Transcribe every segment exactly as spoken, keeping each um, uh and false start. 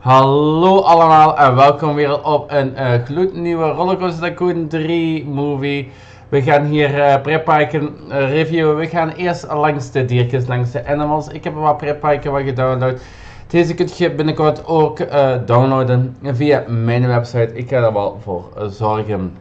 Hallo allemaal en welkom weer op een uh, gloednieuwe Rollercoaster Tycoon drie movie. We gaan hier uh, pretparken uh, reviewen. We gaan eerst langs de diertjes, langs de animals. Ik heb er wat pretparken wat gedownload. Deze kun je binnenkort ook uh, downloaden via mijn website. Ik ga er wel voor uh, zorgen.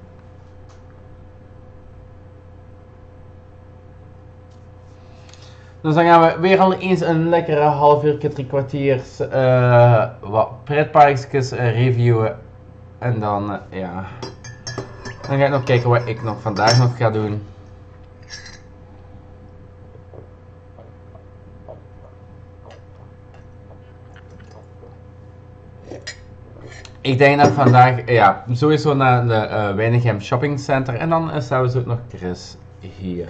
Dus dan gaan we weer al eens een lekkere half uur, drie kwartiers uh, wat pretparkjes uh, reviewen. En dan, uh, ja, dan ga ik nog kijken wat ik nog vandaag nog ga doen. Ik denk dat vandaag, ja, sowieso naar de uh, Weinigem Shopping Center en dan is sowieso ook nog Chris hier.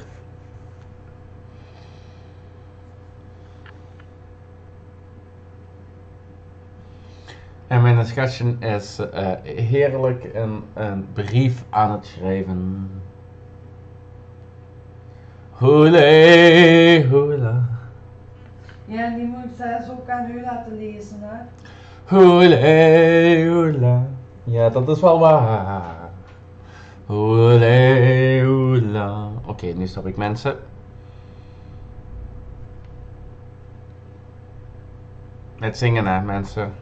En mijn schatje is uh, heerlijk een, een brief aan het schrijven. Hoele, hoela. Ja, die moet zelfs ook aan u laten lezen, hè? Hoele, hoela. Ja, dat is wel waar. Hoele, hoela. Oké, okay, nu stop ik mensen. Met zingen hè, mensen.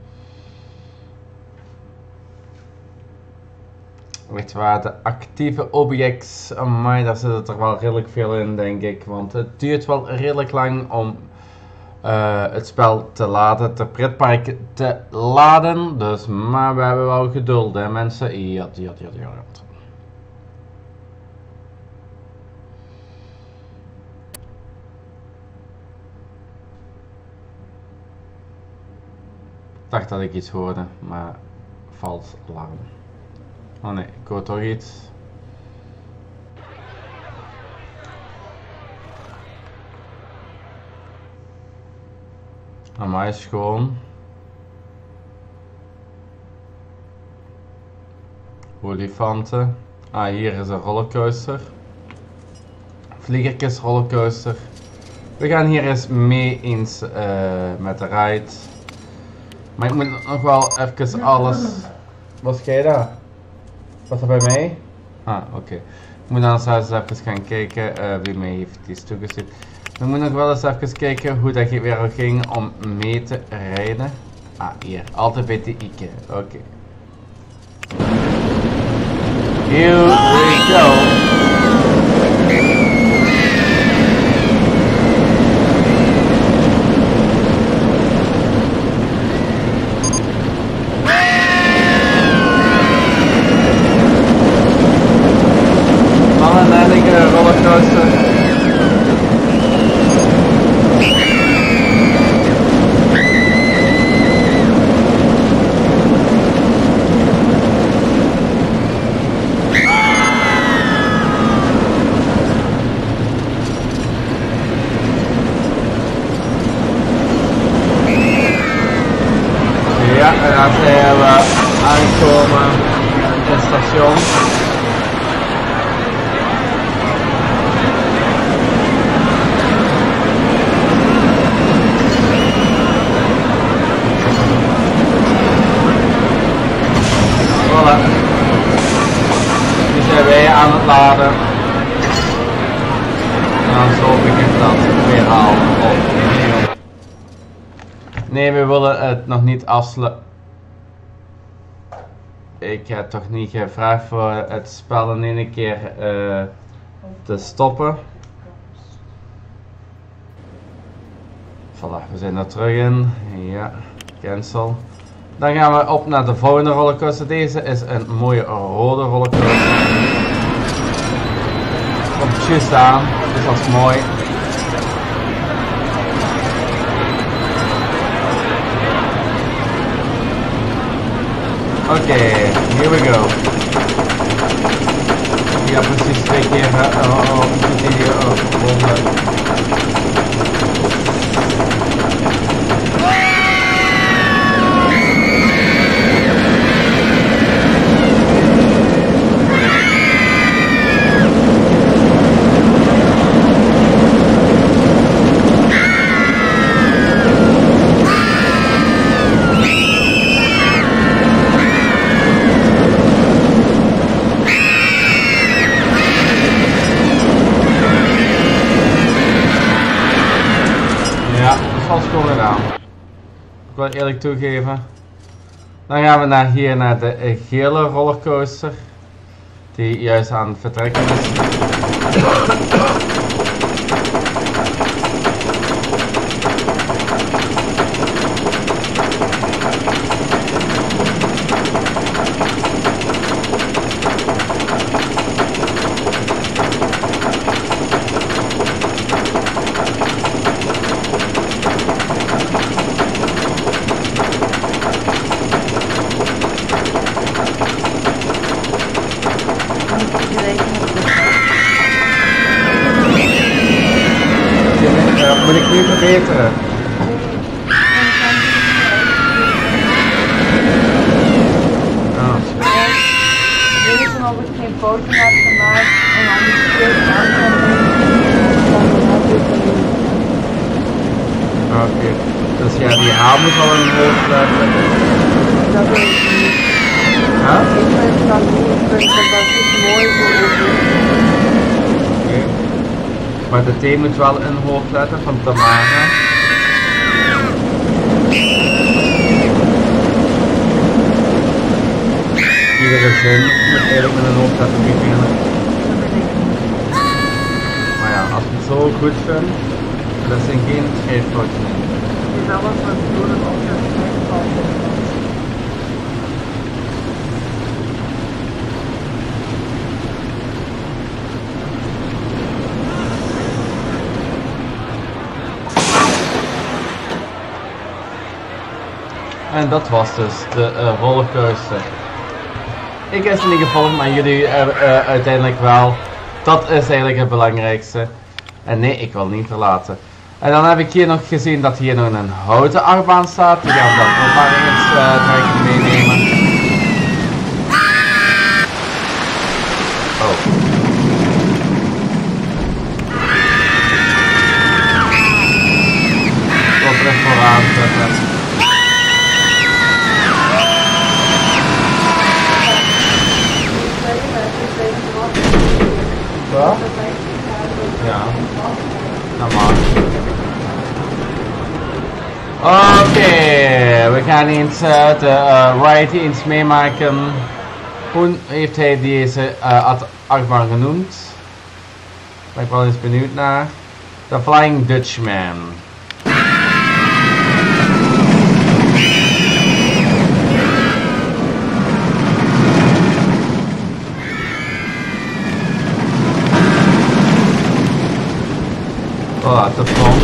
Weet je waar, de actieve objects, amai, daar zit er wel redelijk veel in denk ik, want het duurt wel redelijk lang om uh, het spel te laden, te pretpark te laden, dus maar we hebben wel geduld hè mensen, ja, ja, ja, ja. Ik dacht dat ik iets hoorde, maar vals alarm. Oh nee, ik hoor toch iets. Amai is schoon. Olifanten. Ah, hier is een rollercoaster. Vliegertjes rollercoaster. We gaan hier eens mee eens uh, met de ride. Maar ik moet nog wel even alles... Wat jij daar? Was dat bij mij? Ah, oké. Okay. Ik moet dan zelfs even gaan kijken uh, wie mij heeft iets toegestuurd. We moeten nog wel eens even kijken hoe dat weer ging om mee te rijden. Ah, hier. Altijd bij de Ike. Oké. Okay. Here we go. Aankomen op het station. Voilà. Nu zijn wij aan het laden. En dan zo begint dat weer al op. Nee, we willen het nog niet afsluiten. Ik heb toch niet gevraagd voor het spel in één keer uh, te stoppen. Voilà, we zijn er terug in. Ja, cancel. Dan gaan we op naar de volgende rollercoaster. Deze is een mooie rode rollercoaster. Komt juist aan, dus dat is mooi. Oké, okay, here we go. Ja, precies twee keer uh, op de video rollen. ik wel eerlijk toegeven. Dan gaan we naar hier naar de uh, gele rollercoaster. Die juist aan het vertrekken is. Moet ik nu verbeteren? Oh. Ik weet nog of ik geen foto heb gemaakt en dan moet ik weer Oké, dus ja, die H moet al in hoofd letten. Dat weet ik niet. Huh? Ik vind dat niet, ik vind dat is mooi voor Oké. Maar de T moet wel in hoofdletter van Tamara. Iedere zin moet eigenlijk met een hoofdletter beginnen. Maar ja, als je het zo goed vindt, dan zijn geen schrijffouten in. Het is alles wat ik doe, dat altijd schrijffouten. En dat was dus de uh, rollercoaster. Ik is niet gevolgd, maar jullie uh, uh, uiteindelijk wel. Dat is eigenlijk het belangrijkste. En nee, ik wil niet verlaten. En dan heb ik hier nog gezien dat hier nog een houten achtbaan staat. Die gaan we dan ook maar eens uh, meenemen. Oh. Ik wil terug vooraan zetten. Wat? Ja, dat mag. Oké, okay, we gaan eens uh, de uh, ride eens meemaken. Hoe heeft hij deze uh, achtbaan genoemd? Daar ben ik wel eens benieuwd naar. The Flying Dutchman. Oh, de front.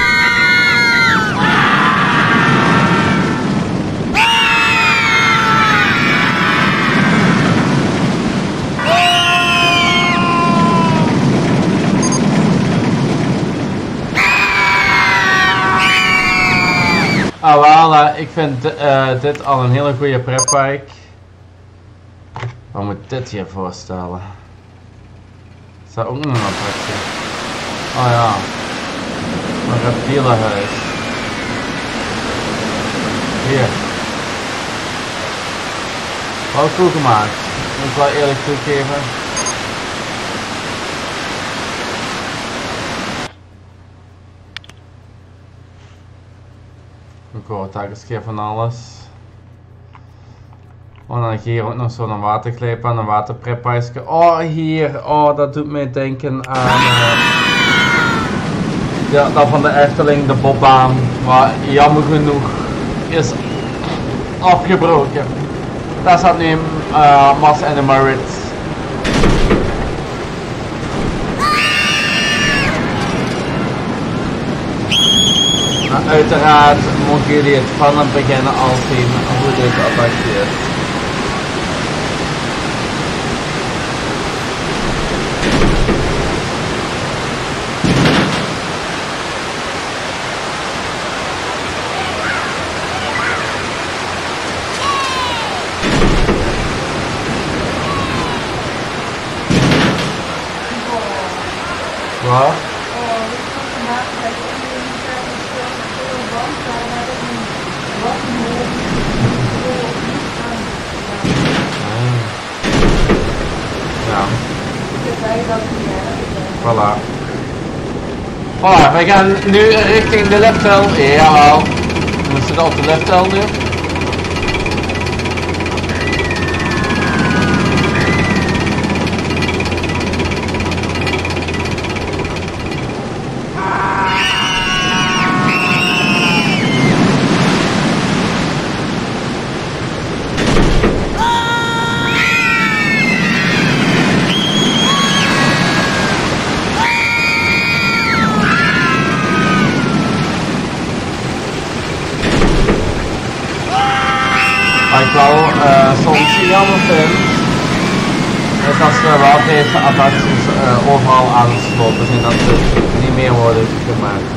Ah, wel, uh, ik vind uh, dit al een hele goede prepbike. Wat moet dit hier voorstellen? Is dat ook nog een attractie? Oh ja. Een reptielenhuis. Hier. Wel cool gemaakt. Moet ik wel eerlijk toegeven. Ik hoor daar eens keer van alles. Oh, dan heb ik hier ook nog zo'n waterglijbaan, een waterprepijsje. Oh, hier. Oh, dat doet mij denken aan... Uh, Ja, dat van de Efteling, de bobbaan, maar jammer genoeg is afgebroken. Daar staat nu uh, Mas en de Maurits. Nou, uiteraard mogen jullie het van het begin al zien hoe dit attractie is. Wat? Ja. Voilà. Voilà, wij gaan nu richting de lifthill. Jawel. We zitten op de liftel nu. Wat ik wel uh, soms jammer vind, is dat ze wel deze attracties uh, overal aan het slopen zijn, dat ze niet meer worden gemaakt.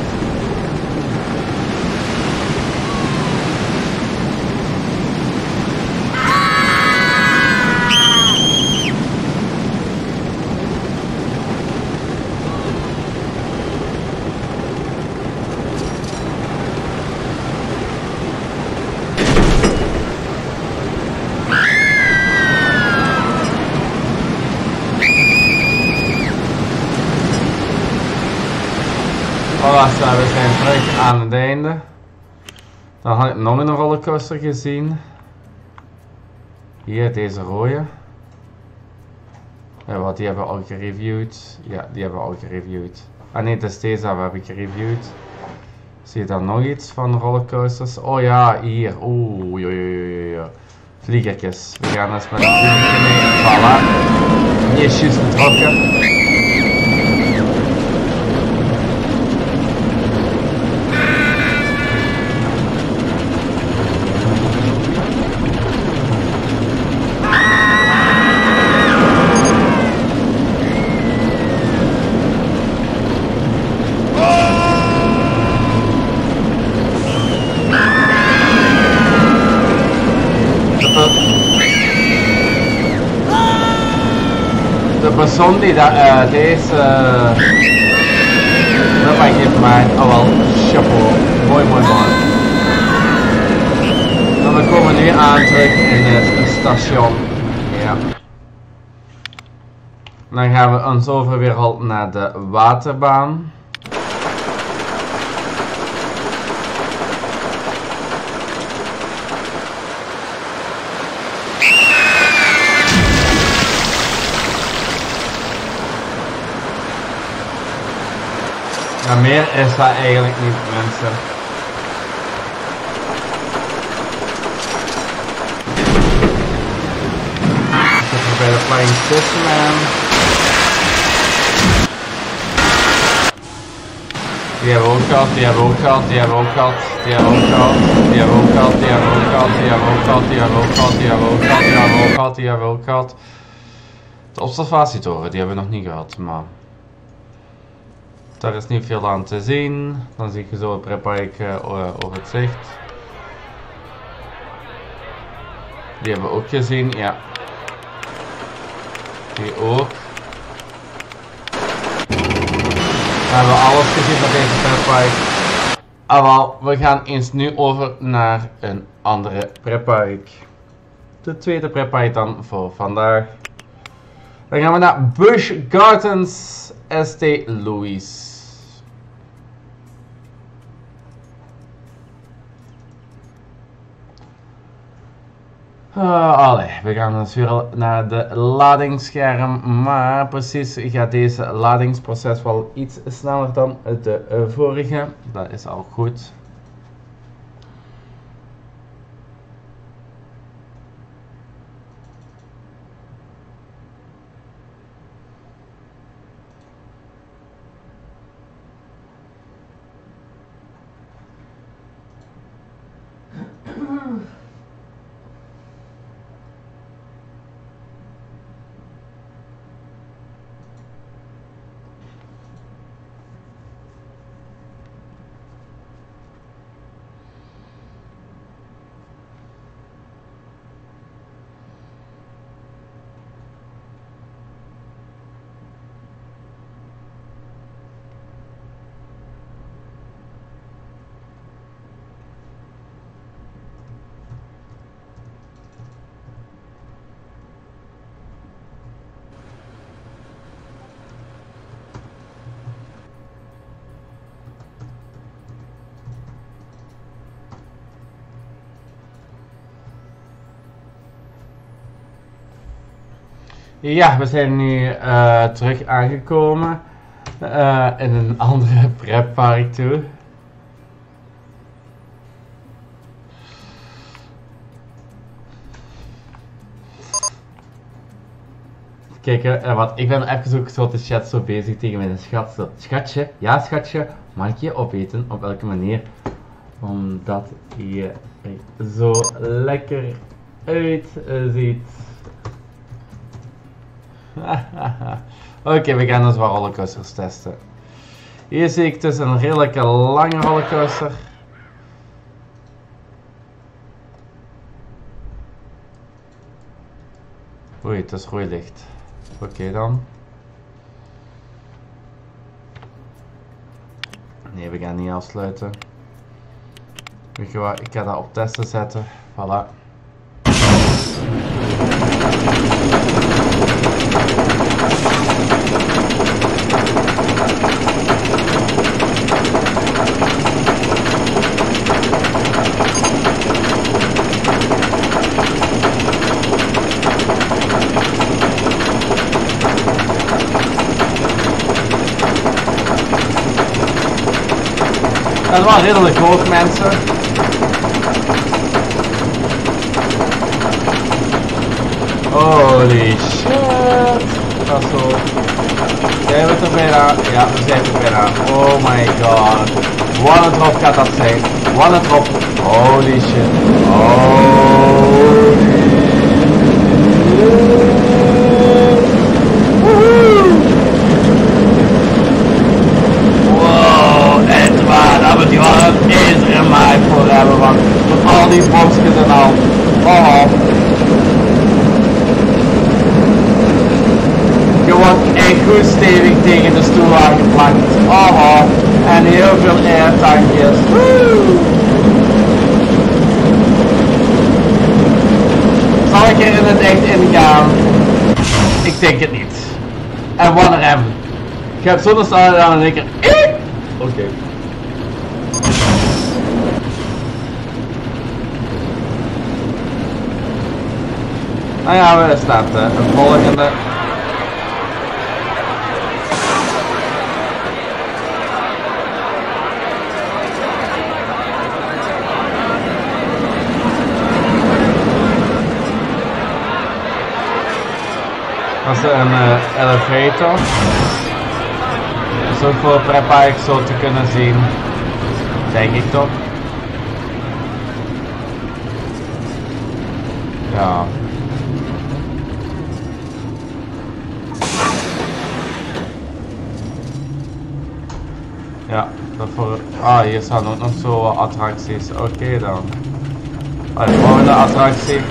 Voilà, we zijn terug aan het einde. Dan had ik nog een rollercoaster gezien. Hier, deze rode. Ja, wat die hebben we al gereviewd. Ja, die hebben we al gereviewd. Ah nee, dat is deze dat heb ik gereviewd. Zie je dan nog iets van rollercoasters? Oh ja, hier. Oeh, oei, oei, oei. Vliegertjes. We gaan eens met een vliegertje mee. Voilà. Die is juist getrokken. De persoon die dat, uh, deze uh, heeft gemaakt, oh wel, chapeau, mooi mooi mooi. En we komen nu aan terug in het station. Ja. Dan gaan we ons over weer al naar de waterbaan. Ja, meer is dat eigenlijk niet, mensen. Ik zit hier bij de Flying Fisherman. Die hebben we ook gehad, die hebben we ook gehad, die hebben we ook gehad, die hebben we ook gehad, die hebben we ook gehad, die hebben we ook gehad, die hebben we ook gehad, die hebben we ook gehad, die hebben we ook gehad, die hebben we ook gehad, die hebben we ook gehad. De observatietoren, die hebben we nog niet gehad, maar... Daar is niet veel aan te zien. Dan zie je zo het pretpark uh, over het zicht. Die hebben we ook gezien, ja. Die ook. We hebben alles gezien van deze pretpark. Ah wel, we gaan eens nu over naar een andere pretpark. De tweede pretpark dan voor vandaag. Dan gaan we naar Busch Gardens Saint Louis. Uh, allee, we gaan dus weer naar de ladingsscherm, maar precies gaat deze ladingsproces wel iets sneller dan de uh, vorige. Dat is al goed. Ja, we zijn nu uh, terug aangekomen uh, in een andere pretpark toe. Kijk, uh, wat, ik ben even ook zo de chat zo bezig tegen mijn schat. Zo, schatje, ja schatje, mag ik je opeten? Op welke manier? Omdat je er zo lekker uitziet. Oké, okay, we gaan dus wat rollercoasters testen. Hier zie ik dus een redelijke lange rollercoaster. Oei, het is rooi licht. Oké okay, dan. Nee, we gaan niet afsluiten. Weet je wat, ik ga dat op testen zetten. Voilà. Dat is wel redelijk hoog, mensen. Holy shit. Dat is zo. Zijn we er bijna? Ja, we zijn er bijna. Oh my god. Wat een drop gaat dat zijn. Wat een drop. Holy shit. Holy is er maar voor hebben, want met al die boxjes en al. Oh. Je wordt echt goed stevig tegen de stoel aangeplakt. Oh. En heel veel airtankjes. Zal ik er in het echt ingaan? Ik denk het niet. En wat een rem. Ik heb zo'n snelheid aan en ik er. Oké. Okay. Nou ja, er staat uh, een volgende. Dat is een uh, elevator. Dat is ook voor pretpark zo te kunnen zien. Denk ik toch? Ja. Ja, dat voor... Ah, hier staan ook nog zo wat attracties. Oké okay, dan. Ah, de volgende attractie.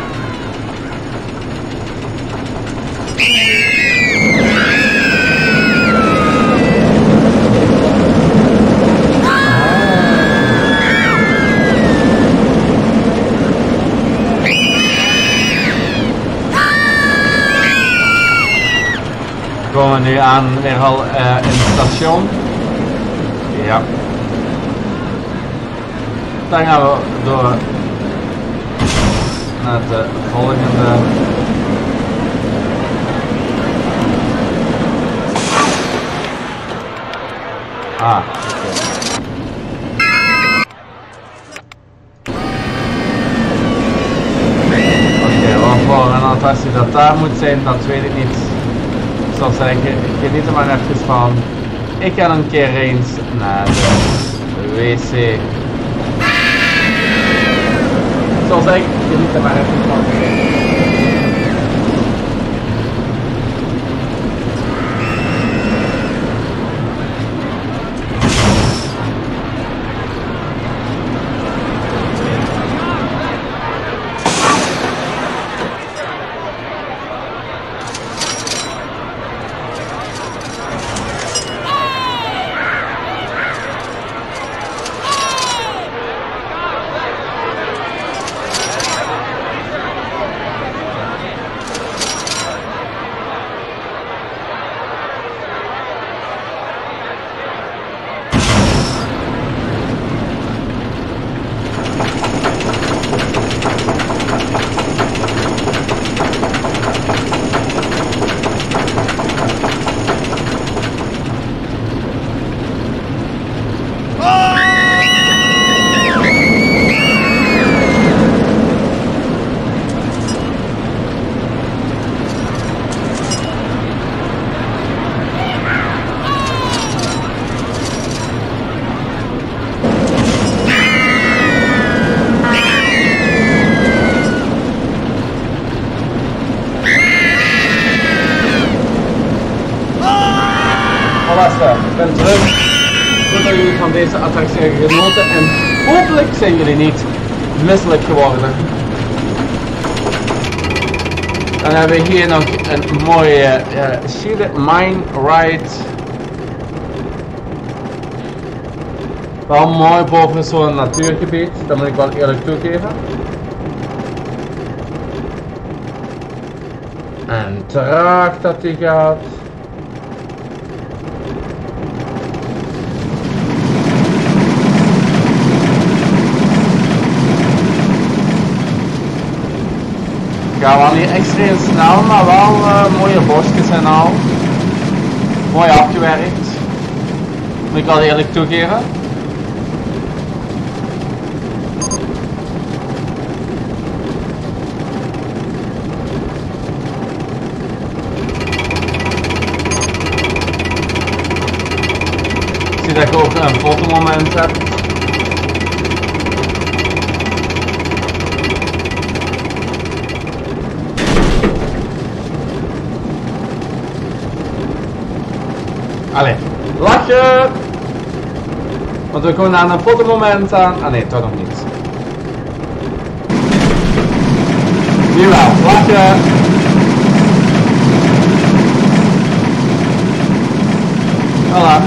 We komen nu aan weer al uh, in het station. Ja. Dan gaan we door naar de volgende. Ah, oké. Oké, wat voor een attractie dat daar moet zijn, dat weet ik niet. Ik zal zeggen, geniet er maar even van. Ik ga een keer eens naar de wc. Ik zal zeggen, geniet er maar even van. van deze attractie hebben genoten en hopelijk zijn jullie niet misselijk geworden. Dan hebben we hier nog een mooie uh, Shielded Mine Ride. Wel mooi boven zo'n natuurgebied, dat moet ik wel eerlijk toegeven. En traag dat die gaat. Gaan wel niet extreem snel, maar wel uh, mooie bosjes en al. Mooi afgewerkt. Moet ik wel eerlijk toegeven. Ik zie dat ik ook een fotomoment heb. Allee, lachen! Want we komen aan een fotomoment aan. Ah nee, toch nog niet. Nu wel, lachen! Voilà.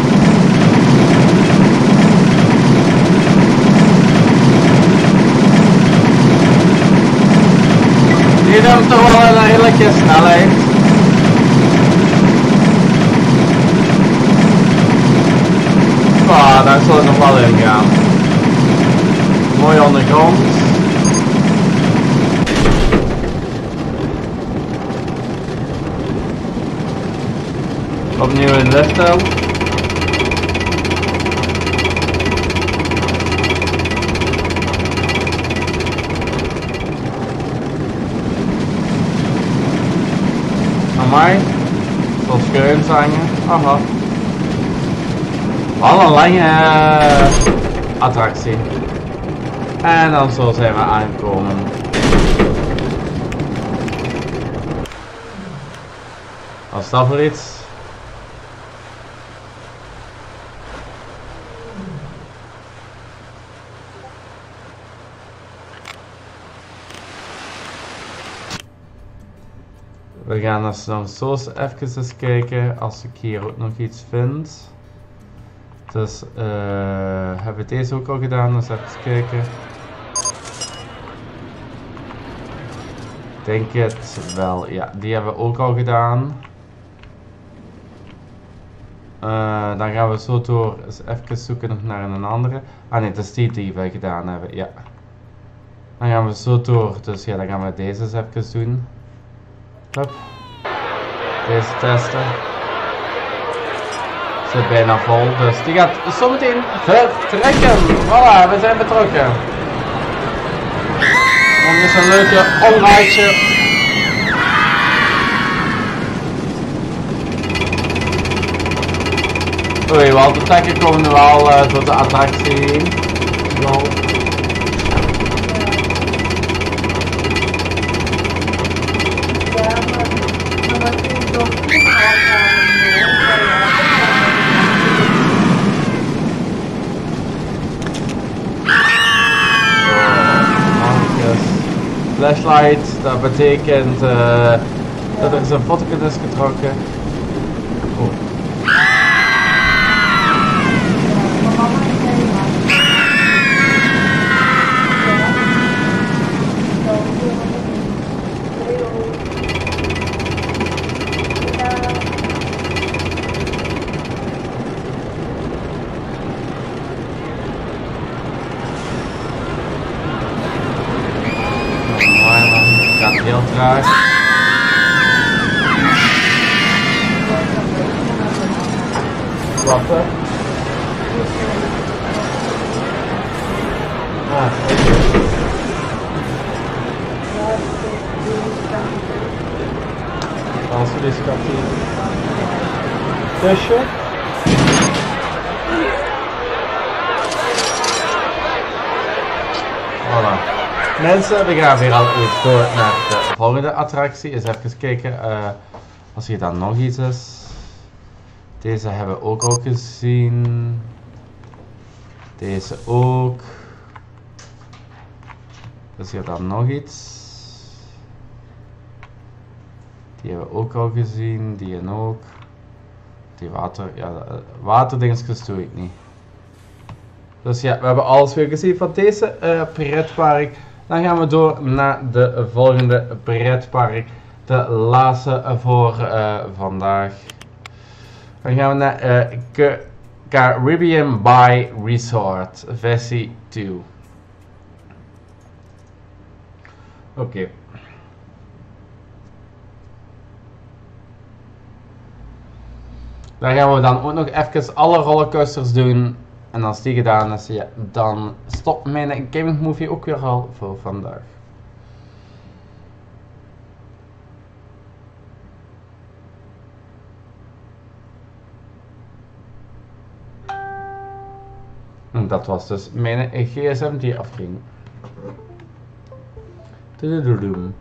Hier hebben we toch wel een heerlijke snelheid. Ah, daar zal het nog wel in gaan. Mooi ondergrond. Opnieuw in liftel. Amai. Tot schuin zangen. Aha. Wel een lange uh, attractie. En dan zo zijn we aangekomen. Wat is dat voor iets? We gaan dus dan zo even eens kijken als ik hier ook nog iets vind. Dus uh, hebben we deze ook al gedaan, dus even kijken. Ik denk het wel, ja, die hebben we ook al gedaan. Uh, dan gaan we zo door eens even zoeken nog naar een andere. Ah nee, dat is die die we gedaan hebben, ja. Dan gaan we zo door, dus ja, dan gaan we deze eens even doen. Hup. Deze testen. Zit bijna vol, dus die gaat zometeen vertrekken. Voilà, we zijn betrokken. Dan is een leuke omrijdje. Oei, wel de takken komen wel uh, door de attractie heen. Zo. Flashlight, dat betekent uh, dat er is een foto is getrokken. Oh. Heel traag. Wachten. Ah, oké. Als we deze kapje tussen. Voilà. Mensen, we gaan weer al door naar de volgende attractie. Eens even kijken uh, als hier dan nog iets is. Deze hebben we ook al gezien. Deze ook. Dus hier dan nog iets. Die hebben we ook al gezien, die en ook. Die water, ja, waterdingetjes doe ik niet. Dus ja, we hebben alles weer gezien van deze uh, pretpark. Dan gaan we door naar de volgende pretpark. De laatste voor uh, vandaag. Dan gaan we naar uh, Caribbean Bay Resort versie twee. Oké. Okay. Daar gaan we dan ook nog even alle rollercoasters doen. En als die gedaan is, ja, dan stopt mijn gaming movie ook weer al voor vandaag. En dat was dus mijn gsm die afging. Doedoedoem.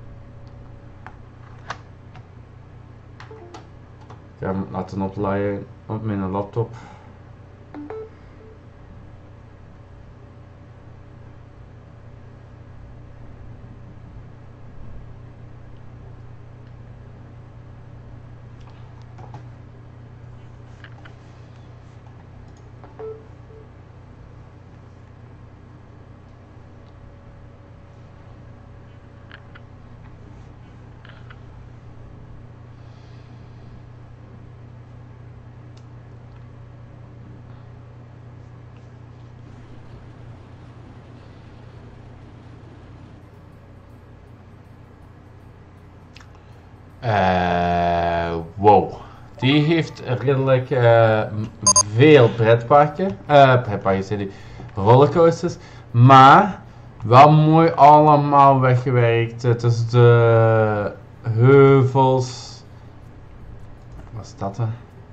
Ik ga hem laten oplaaien op mijn laptop. Uh, wow, die heeft redelijk uh, veel pretparken, uh, pretparken, rollercoasters, maar wel mooi allemaal weggewerkt. Het is de heuvels. Wat is dat? Hè?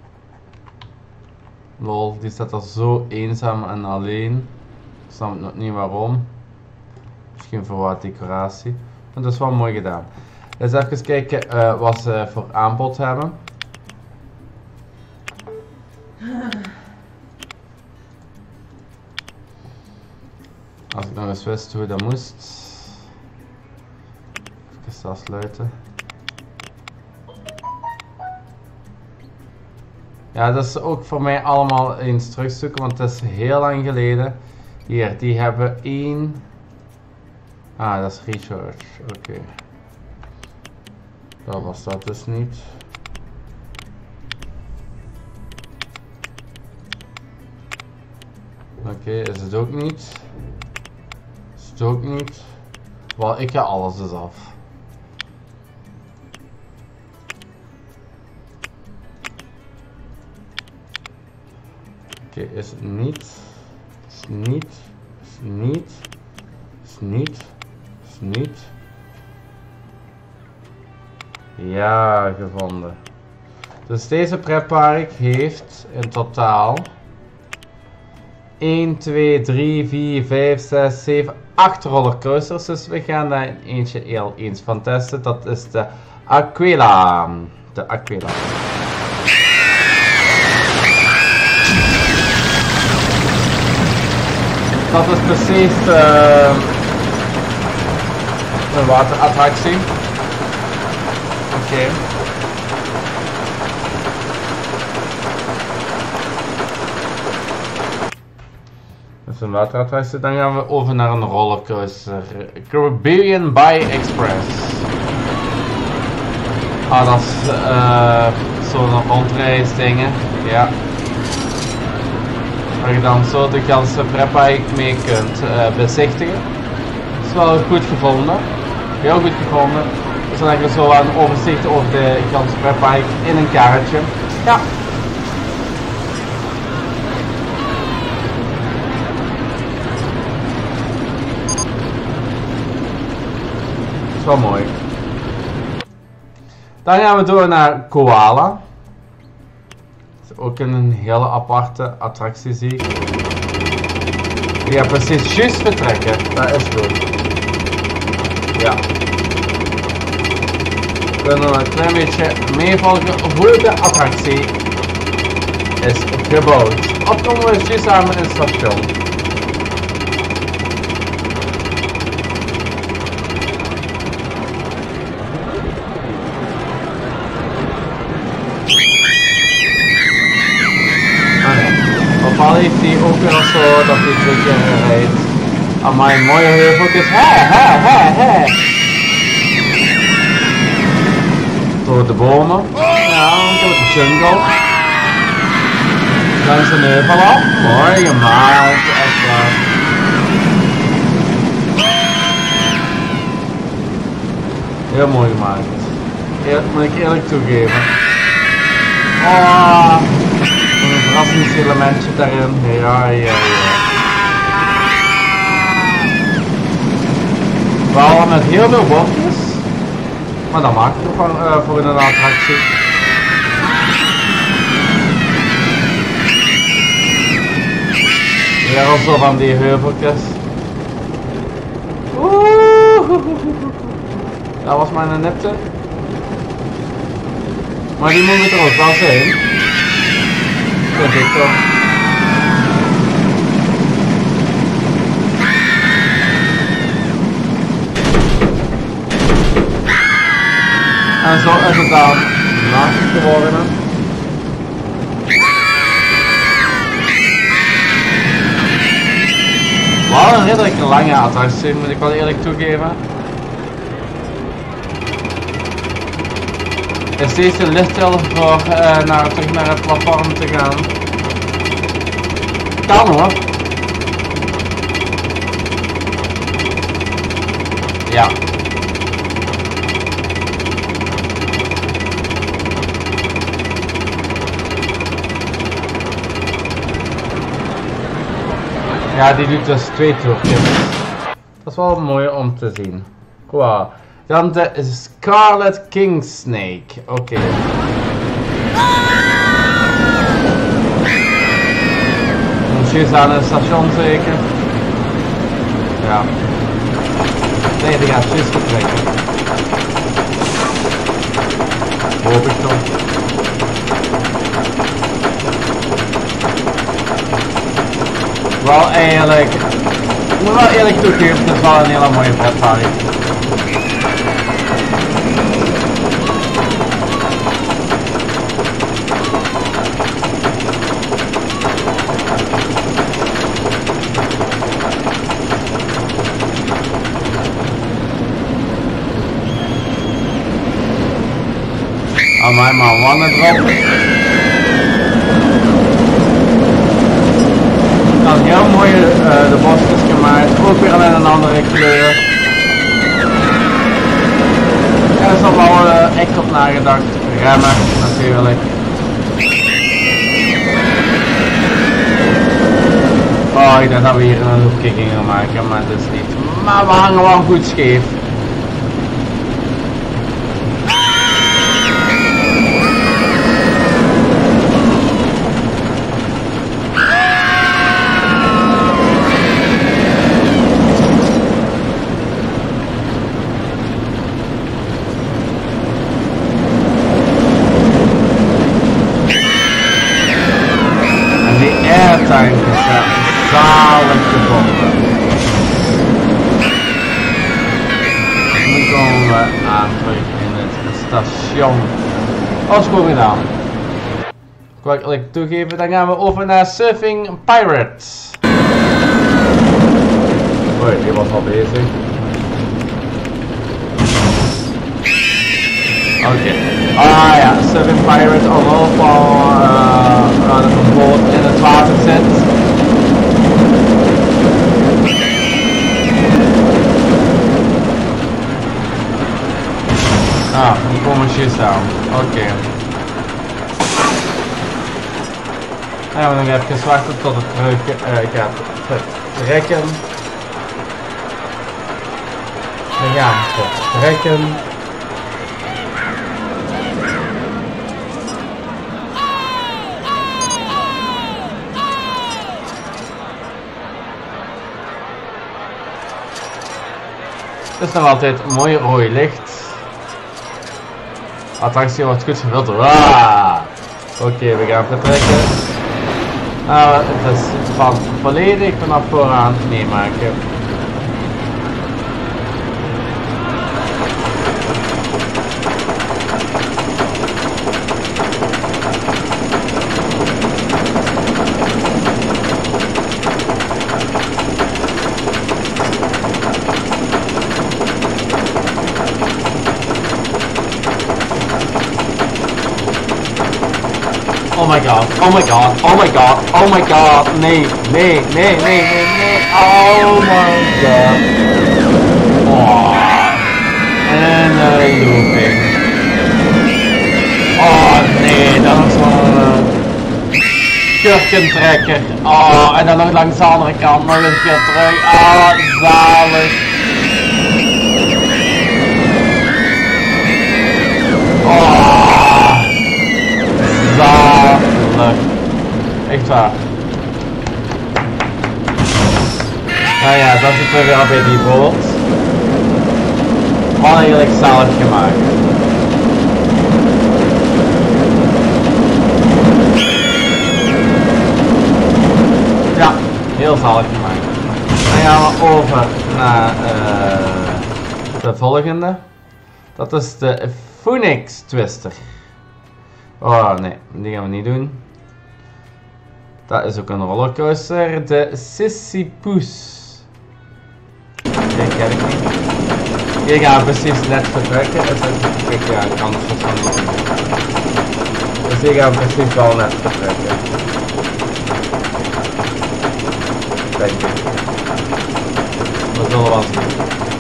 Lol, die staat er zo eenzaam en alleen. Ik snap nog niet waarom. Misschien voor wat decoratie, maar dat is wel mooi gedaan. Dus even kijken uh, wat ze voor aanbod hebben. Als ik nog eens wist hoe dat moest. Even dat sluiten. Ja, dat is ook voor mij allemaal eens terugzoeken, want het is heel lang geleden. Hier, die hebben één. Ah, dat is recharge. Oké. Okay. Dat was dat dus niet. Oké, okay, is het ook niet. Is het ook niet. Wel, ik ga alles dus af. Oké, okay, is het niet. Is het niet. Is het niet. Is het niet. Is het niet. Ja, gevonden. Dus deze pretpark heeft in totaal één, twee, drie, vier, vijf, zes, zeven, acht rollercoasters. Dus we gaan daar eentje heel eens van testen. Dat is de Aquila. De Aquila. Dat is precies uh, een waterattractie. Oké. Okay. Dat is een waterattractie. Dan gaan we over naar een rollercoaster. Caribbean Bay Express. Ah, dat is uh, zo'n rondreisdingen. Ja. Waar je dan zo de ganse pretpark mee kunt uh, bezichtigen. Dat is wel goed gevonden. Heel goed gevonden. Dus dan heb je zo een overzicht over de ganse pretpark in een kaartje. Ja. Dat is wel mooi. Dan gaan we door naar Koala. Dat is ook een hele aparte attractie, zie ik. Die gaat precies juist vertrekken. Dat is goed. Ja. We kunnen een klein beetje meevolgen hoe de attractie is gebouwd. of komen we juist samen in het station? Opal heeft hij ook weer zo dat hij twee keer rijdt. Amai, mooie heuveltjes. Hè, hè, hè, hè. Door de bomen. Ja, door de jungle. Langs een heuvel af. Mooi gemaakt, echt waar. Heel mooi gemaakt. Eer, moet ik eerlijk toegeven. Oh, een verrassingselementje daarin. Ja, ja, ja. Wel met heel veel bordjes. Maar dat maakt het ook wel uh, voor een attractie. Weer al zo van die heuveltjes. Oeh, dat was maar een nipte. Maar die moet er ook wel zijn. Vind ik toch. En zo is het dan naast geworden. Wel een redelijk lange attractie, moet ik wel eerlijk toegeven. Het is steeds te licht voor uh, naar, terug naar het platform te gaan. Kan hoor. Ja. Ja, die doet dus twee trucjes. Dat is wel mooi om te zien. Wow. Dan de Scarlet King Snake. Oké. Okay. Moet je aan het station zeker? Ja. Nee, die gaat juist vertrekken. Hoop ik toch. Wel eigenlijk, ik moet wel eerlijk toegeven, het is wel een hele mooie pretpark. Amai man, wat een drop. Dan heel mooi uh, de bosjes gemaakt, ook weer in een andere kleur. Er is al wel uh, echt op nagedacht, remmen natuurlijk. Oh, ik dacht dat we hier een loopje gingen maken, maar dat is niet. Maar we hangen wel goed scheef. Zijn zalig gevonden. Nu komen we aan terug in het station. Alles goed gedaan. Ik wil eerlijk toegeven, dan gaan we over naar Surfing Pirates. Oei, die was al bezig. Oké. Okay. Ah ja, Surfing Pirates, overal van uh, dat een boot in het water zit. Ah, die komen juist aan. Oké. Okay. Dan gaan we nog even wachten tot het terug uh, gaat vertrekken. Dan gaan we vertrekken. Het is nog altijd een mooi rooi licht. Attractie wordt goed gevuld. Ah! Oké, okay, we gaan vertrekken. Nou, het is van volledig vanaf vooraan meemaken. Oh my god, oh my god, oh my god, oh my god, nee, nee, nee, nee, nee, nee, oh my god. Oh. En een looping. Oh nee, dat is zo'n uh, kurkentrekker. Oh, en dan nog langs de andere kant nog eens keer terug. Oh, zalig. Oh. Zalig. Echt waar. Nou ja, dat zit er weer bij die boot. Wat eigenlijk zalig gemaakt. Ja, heel zalig gemaakt. Dan gaan we over naar uh, de volgende. Dat is de Phoenix Twister. Oh nee, die gaan we niet doen. Dat is ook een rollercoaster. De Sisyphus. Die ken ik niet. Hier gaan we precies net vertrekken. Is dat ik ja, ik kan het van niet doen. Dus hier gaan we precies wel net vertrekken. Denk ik. We zullen wel zien.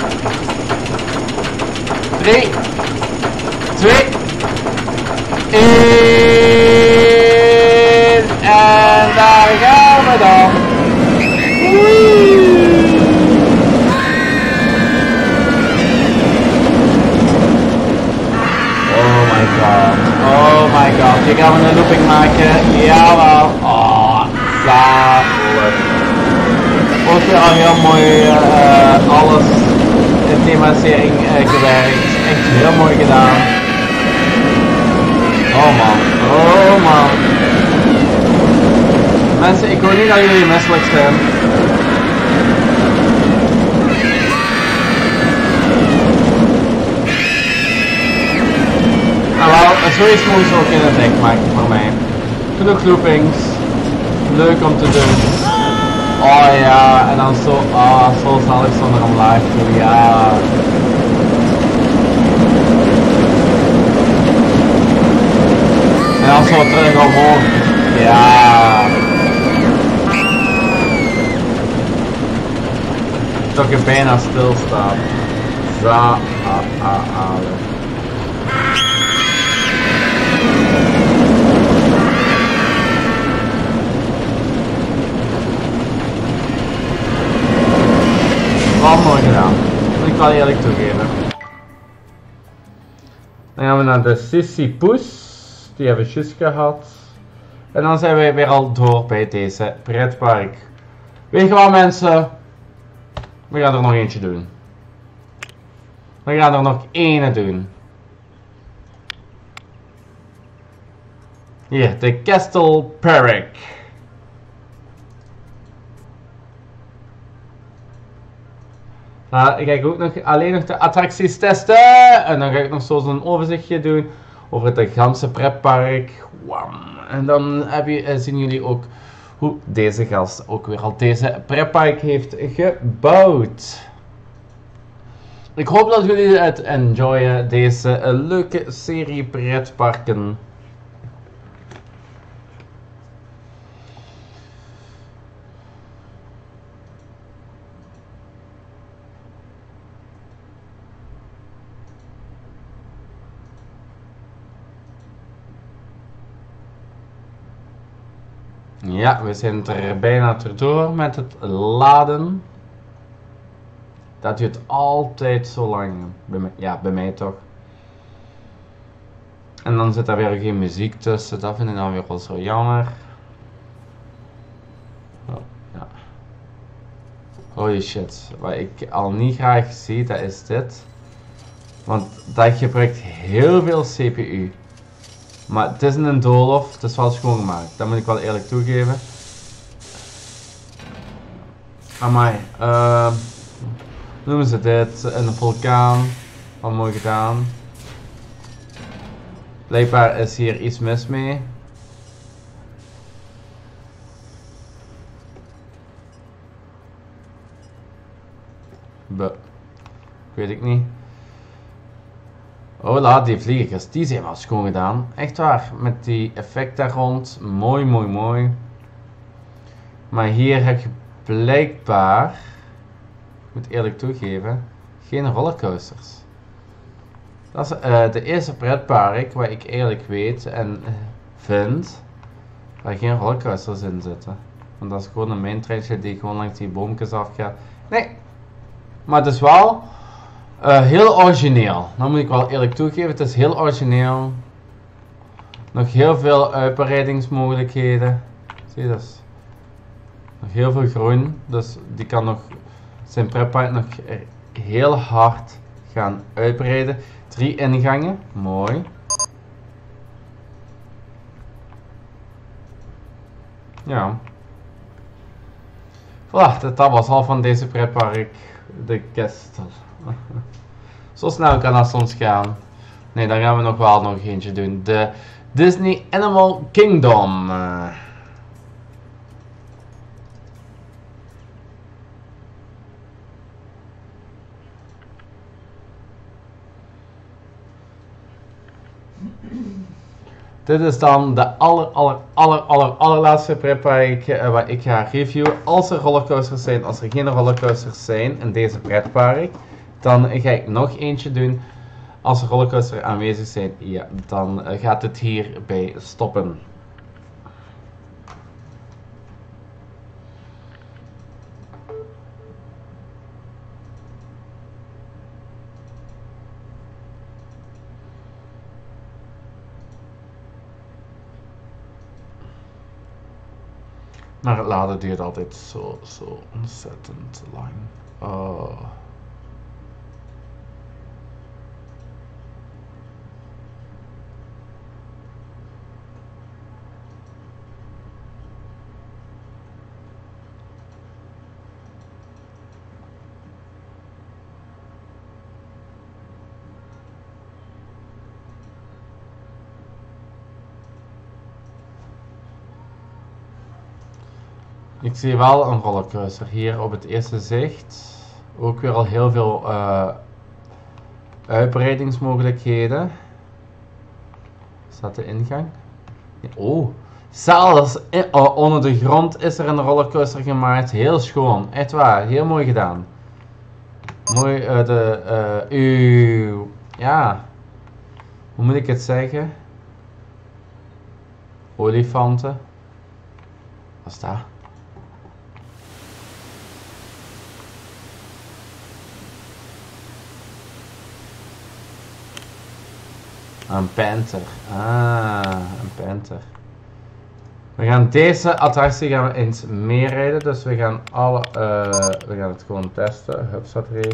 drie, twee, één. En daar gaan we dan. Oh my god. Oh my god. Hier gaan we een looping maken. Jawel. Oh, zalig. Ook weer al heel mooi uh, alles in thematisering uh, gewerkt. Echt heel mooi gedaan. Oh man. Oh man. Mensen, ik hoor niet dat jullie misselijk zijn. Nou wel, zoiets mogen ze ook in het deck maken voor mij. Genoeg loopings. Leuk om te doen. Oh ja, en dan zo, ah, oh, zo zalig zonder omlaag toe, ja. En dan zo terug omhoog, ja. Dat je bijna stilstaat. Za, ah, ah, ah. Wat mooi gedaan. Dat moet ik wel eerlijk toegeven. Dan gaan we naar de Sisyphus. Die hebben we juist gehad. En dan zijn wij weer al door bij deze pretpark. Weet je wat mensen? We gaan er nog eentje doen. We gaan er nog één doen. Hier, de Castle Perrick. Nou, ik ga ook nog alleen nog de attracties testen. En dan ga ik nog zo zo'n overzichtje doen over het ganse pretpark. Wow. En dan heb je, zien jullie ook hoe deze gast ook weer al deze pretpark heeft gebouwd. Ik hoop dat jullie het enjoyen, deze leuke serie pretparken. Ja, we zijn er bijna door met het laden. Dat duurt altijd zo lang. Bij mij, ja, bij mij toch. En dan zit er weer geen muziek tussen. Dat vind ik dan weer wel zo jammer. Oh, ja. Holy shit. Wat ik al niet graag zie, dat is dit. Want dat gebruikt heel veel C P U. Maar het is een doolhof, het is wel schoongemaakt, dat moet ik wel eerlijk toegeven. Amai, uh, noemen ze dit een vulkaan. Wat mooi gedaan. Blijkbaar is hier iets mis mee. Buh. Weet ik niet. Oh, laat die vliegers, die zijn wel schoon gedaan. Echt waar, met die effect daar rond. Mooi, mooi, mooi. Maar hier heb je blijkbaar, ik moet eerlijk toegeven, geen rollercoasters. Dat is uh, de eerste pretpark waar ik eerlijk weet en vind waar geen rollercoasters in zitten. Want dat is gewoon een main treintje die gewoon langs die boomjes afgaat. Nee, maar het is wel uh, heel origineel. Dat moet ik wel eerlijk toegeven, het is heel origineel. Nog heel veel uitbreidingsmogelijkheden. Zie je dat? Nog heel veel groen, dus die kan nog zijn pretpark nog heel hard gaan uitbreiden. Drie ingangen, mooi. Ja. Voilà, dat was al van deze pretpark, de Castle. Zo snel kan dat soms gaan. Nee, dan gaan we nog wel nog eentje doen. De Disney Animal Kingdom. Dit is dan de aller, aller, aller, aller, allerlaatste pretpark uh, waar ik ga reviewen. Als er rollercoasters zijn, als er geen rollercoasters zijn in deze pretpark, dan ga ik nog eentje doen. Als er rollercoasters aanwezig zijn, ja, dan uh, gaat het hierbij stoppen. Maar het laden duurt altijd zo, zo ontzettend lang. Oh. Ik zie wel een rollercoaster hier op het eerste zicht. Ook weer al heel veel uh, uitbreidingsmogelijkheden. Is dat de ingang? Oh, zelfs in, oh, onder de grond is er een rollercoaster gemaakt. Heel schoon, echt waar, heel mooi gedaan. Mooi uh, de, uh, uh, ja, hoe moet ik het zeggen? Olifanten. Wat is dat? Een panter. Ah, een panter. We gaan deze attractie gaan we eens meerijden. Dus we gaan alle, uh, we gaan het gewoon testen. Hupsatreef.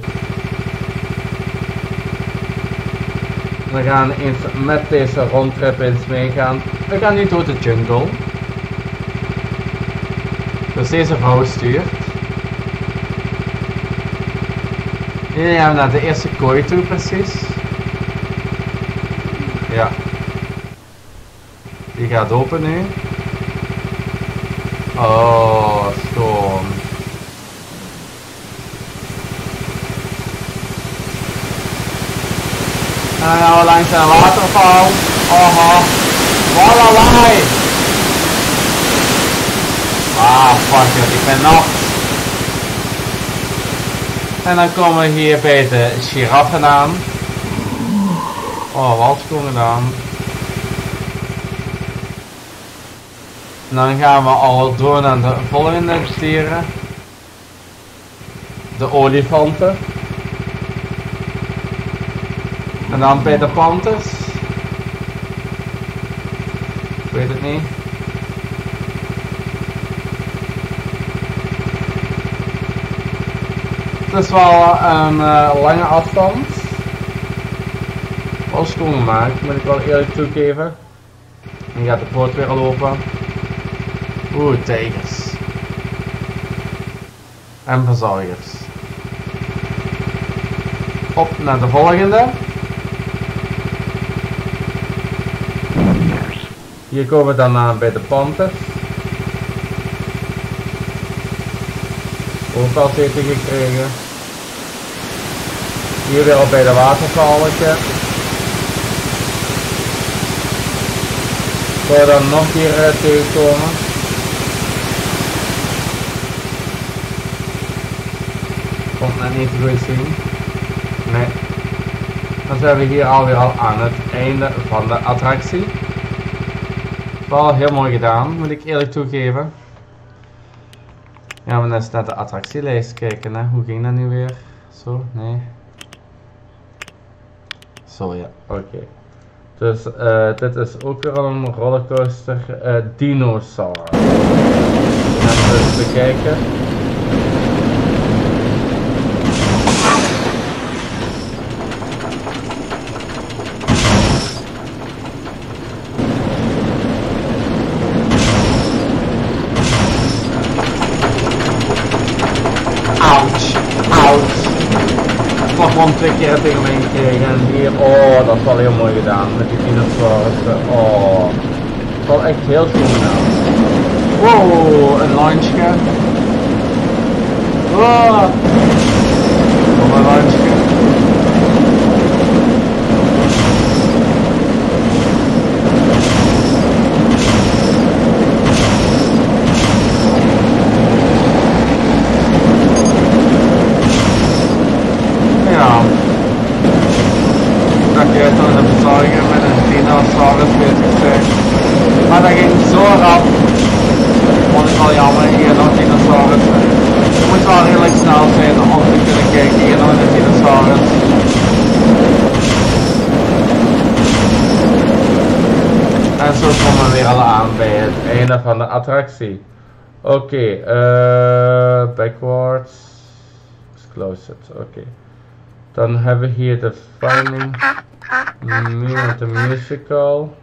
We gaan eens met deze rondtrip eens meegaan. We gaan nu door de jungle. Dus deze vrouw stuurt. Nu gaan we naar de eerste kooi toe precies. Ja. Die gaat open nu. Oh, schoon. En dan gaan we langs een waterval. Oh, wat een lawaai. Ah, fuck it, ik ben nat. En dan komen we hier bij de giraffen aan. Oh, wat schoon gedaan. En dan gaan we al door naar de volgende dieren. De olifanten. En dan bij de panters. Ik weet het niet. Het is wel een uh, lange afstand. Wel schoon gemaakt, moet ik wel eerlijk toegeven. Dan gaat de poort weer al open. Oeh, tijgers. En verzorgers. Op naar de volgende. Hier komen we dan aan bij de Panthers. Ook al eten gekregen. Hier weer al bij de watervalken. Zou je dan nog hier uh, tegenkomen? Komt net niet goed zien. Nee. Dan zijn we hier alweer al aan het einde van de attractie. Wel heel mooi gedaan, moet ik eerlijk toegeven. Ja, we eens naar de attractielijst kijken, hè. Hoe ging dat nu weer? Zo, nee. Zo ja, oké. Okay. Dus uh, dit is ook weer een rollercoaster uh, dinosaur. Laten we eens bekijken. Ouch, ouch. Ik mag gewoon twee keer tegen mij gekregen en hier, oh dat is wel heel mooi gedaan met die dinosaurus. Oh, dat is wel echt heel goed gedaan. Wow, een launchje. Wow, nog een launchje. Met een dinosaurus bezig zijn. Maar dat ging zo rap. Vond ik wel jammer, hier nog dinosaurus. Je moet wel redelijk snel zijn om te kunnen kijken hier nog een dinosaurus. En zo komen we weer al aan bij het einde van de attractie. Oké, okay, uh, backwards. Close it, oké. Okay. Dan hebben we hier de Finding Nemo the Musical.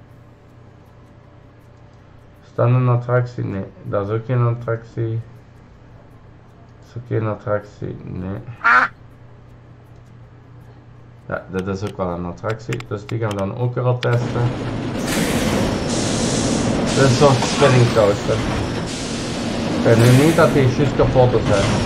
Is dat een attractie? Nee, dat is ook geen attractie. Dat is ook geen attractie, nee. Ja, dit is ook wel een attractie, dus die gaan we dan ook weer al testen. Dit is zo'n spinning coaster. Ik weet nu niet dat die juist kapot is, hè.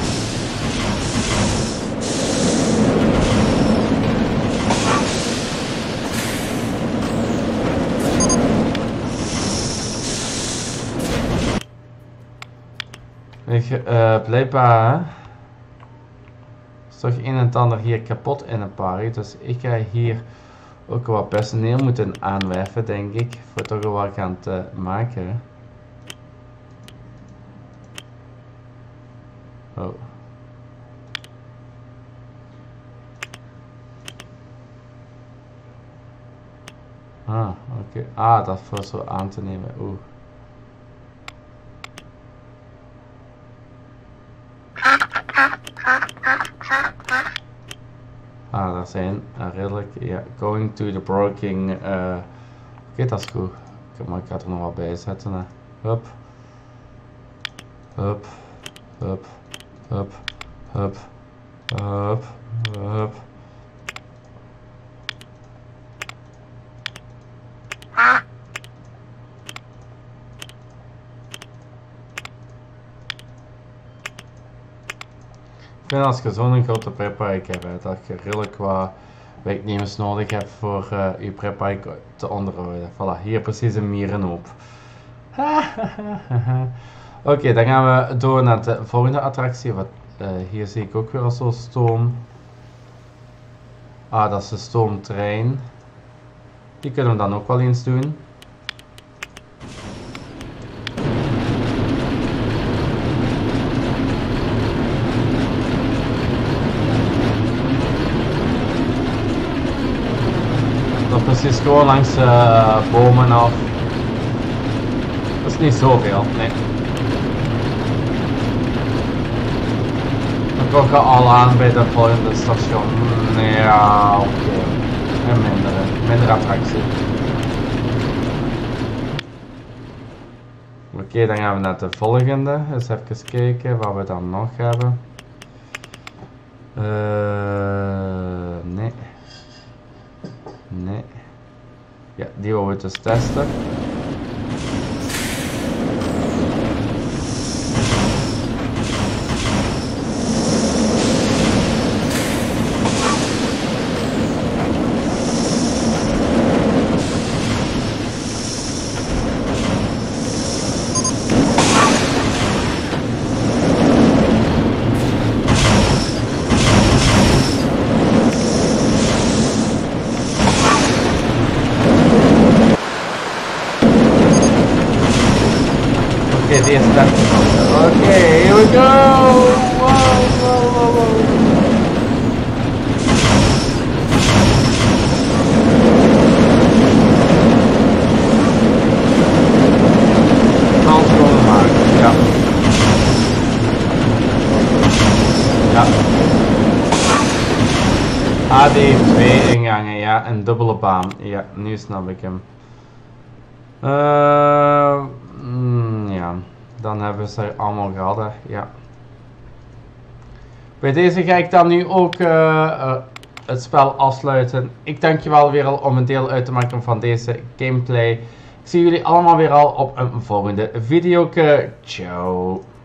Ik, uh, blijkbaar hè? Is toch een en het ander hier kapot in een park, dus ik ga hier ook wat personeel moeten aanwerven, denk ik, voor toch wel wat gaan te maken. Oh. Ah, oké. Okay. Ah, dat voor zo aan te nemen. Oeh. Ah, daar zijn uh, redelijk, ja, yeah, going to the broking, uh, oké, okay, dat is goed. Maar ik ga er nog wat bij zetten, hè. Hup. Hup. Hup. Hup. Hup. Hup. Hup. Ik vind als je zo'n grote pretpark hebt, dat je redelijk wat werknemers nodig hebt voor uh, je pretpark te onderhouden. Voilà, hier precies een mierenhoop. Oké, okay, dan gaan we door naar de volgende attractie. Wat, uh, hier zie ik ook weer zo'n stoom. Ah, dat is de stoomtrein. Die kunnen we dan ook wel eens doen. Precies gewoon langs uh, bomen af. Dat is niet zoveel, nee. Dan kom je al aan bij de volgende station. Nee, ja, oké. Okay. En minder, minder attractie. Oké, okay, dan gaan we naar de volgende. Eens even kijken wat we dan nog hebben. Uh, nee. Nee. Ja, die willen we dus testen. Okay, the okay, here we go! Whoa, whoa, whoa, whoa. Transformen maken, ja. Ja. Ah, die heeft twee ingangen, ja, een dubbele baan. Ja, nu snap ik hem. Uh, mm, ja. Dan hebben ze er allemaal gehad, hè. Ja. Bij deze ga ik dan nu ook uh, uh, het spel afsluiten. Ik dank je wel weer al om een deel uit te maken van deze gameplay. Ik zie jullie allemaal weer al op een volgende video. Ciao.